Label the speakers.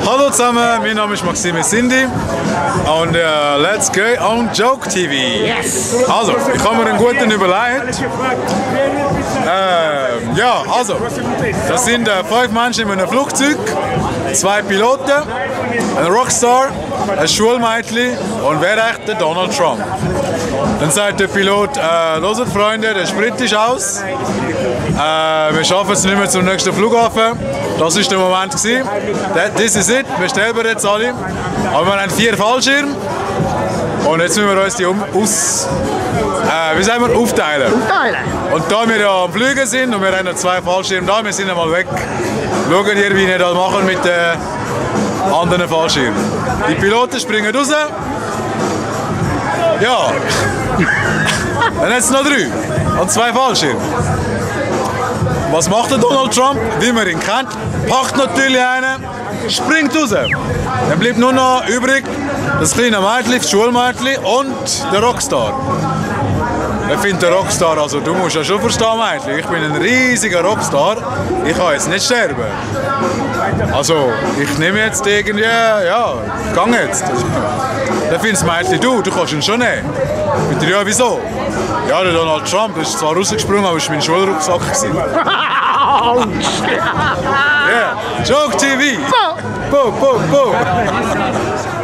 Speaker 1: Hallo zusammen, mein Name ist Maxime Cindy und let's go on Joke TV.
Speaker 2: Yes.
Speaker 1: Also, ich habe mir einen guten überlegt. Ja, also, das sind 5 Menschen in einem Flugzeug, 2 Piloten, ein Rockstar, ein Schulmädchen und wer echt der Donald Trump. Dann sagt der Pilot, hört Freunde, der Sprit ist aus. Wir schaffen es nicht mehr zum nächsten Flughafen. Das war der Moment. This is it, wir sterben jetzt alle. Aber wir haben 4 Fallschirme. Und jetzt müssen wir uns die aufteilen. Und da wir ja am Fliegen sind und wir haben noch 2 Fallschirme da, wir sind einmal weg. Schauen ihr, wie wir das machen mit den anderen Fallschirmen. Die Piloten springen raus. Ja. Dann hat es noch 3 und 2 Fallschirme. Was macht der Donald Trump? Wie man ihn kennt, packt natürlich einen, springt raus. Dann bleibt nur noch übrig das kleine Mädchen, das Schulmädchen und der Rockstar. Ich finde der Rockstar, also du musst ja schon verstehen, Mädchen, ich bin ein riesiger Rockstar, ich kann jetzt nicht sterben. Also, ich nehme jetzt irgendwie, ja, ich gehe jetzt. Dann findet das Mädchen, du kannst ihn schon nehmen. Ich bin ja, wieso? Ja, der Donald Trump ist zwar rausgesprungen, aber es war mein Schulrucksack. Yeah, Joke TV! Bo, bo, bo!